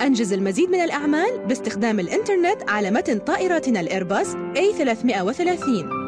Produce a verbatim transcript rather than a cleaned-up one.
أنجز المزيد من الأعمال باستخدام الإنترنت على متن طائراتنا الإيرباص إيه ثلاثمئة وثلاثين.